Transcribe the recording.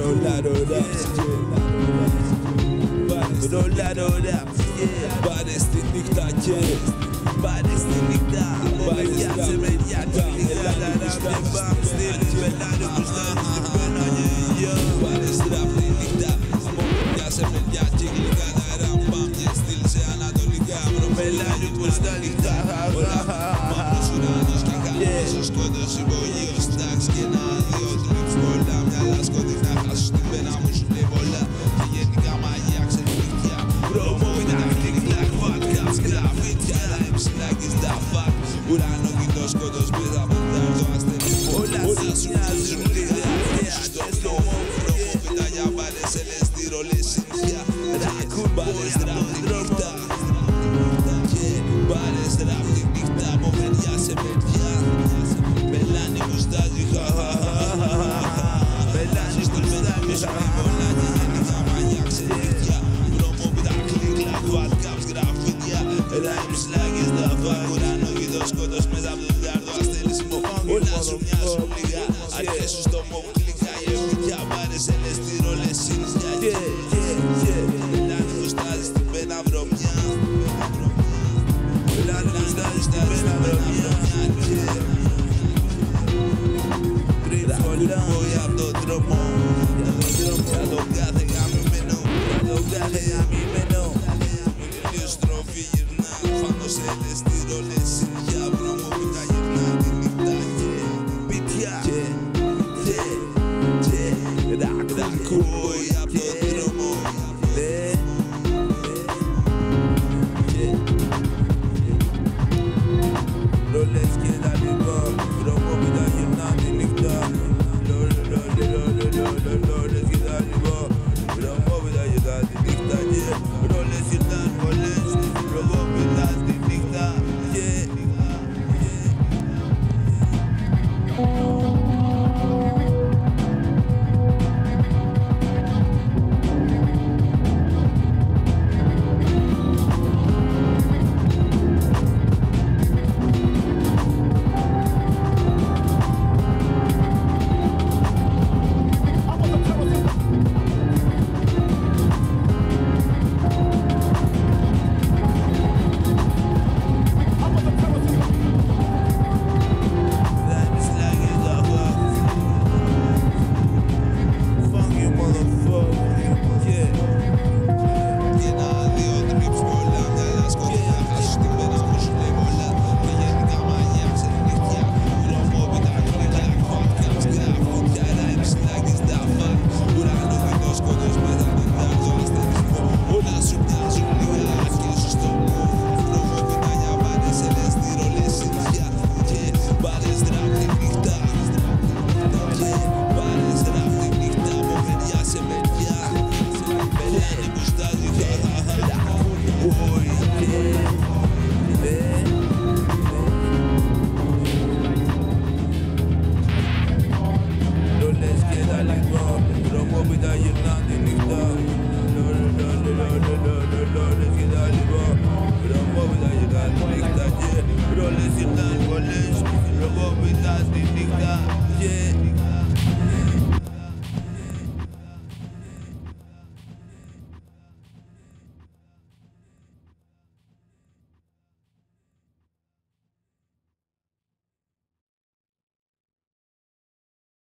Πάρε στη νύχτα και πάρε στη νύχτα. Μαγιάτσε με νιάτα. Ελλάδα να πάμε στην πελάνη που στέλνεις την πένα. Πάρε στραφή νύχτα. Μαγιάτσε με νιάτα. Γλυκά να ράμπαμ και στυλ σε ανατολικά. Πελάνη που στέλνεις τα χαγά. Μαύρος ουρανός και χαμός ο σκότος υπογείος. Τάξη και ένα δύο τρίψ πολλά. Μυαλά σκοτεινά χάσου στην πένα μου σου λέει πολλά. Και γενικά μαγιά ξενυχτιά. Πρόμο ήταν κλικ-κλακ, φατκάps, γραφίτια. Τα εμψηλάκης τα φακ. Ουρανό κοιτός σκότος πίσω από το αστερί. Όλα σου μοιάζουν λίγα. Στο νόμο πρόμο πίτα για πάρες ελέστη ρολές συνήθεια. Ρακούν πάρες τράφτη νύχτα. Και πάρες τράφτη νύχτα. Από μεριά σε μεριά. Πελάνη μου στάζει χαχαχαχαχα. Πελάνη μου στάζει χαχαχαχα. Και γενικά μαγιά ξενύχια. Πρόμο πίτα κλικ-κλακ, φατκάps, γραφίτια. Ράιμς λάκες τα φακ. Ουρανό κοιτός σκότος μέσα από το διάρτο αστέλισιμο. Όλα σου μοιάζουν λίγα. Αρχές σου στο μοβ κλικά. Η ευκαιριά πάρες ελέστη ρολές συνήθεια. Πελάνη μου στάζει στην πένα βρωμιά. Πελάνη μου στάζει στην πένα βρωμιά. Πριν φωνή απ' τον δρόμο. Για τον κάθε γαμημένο.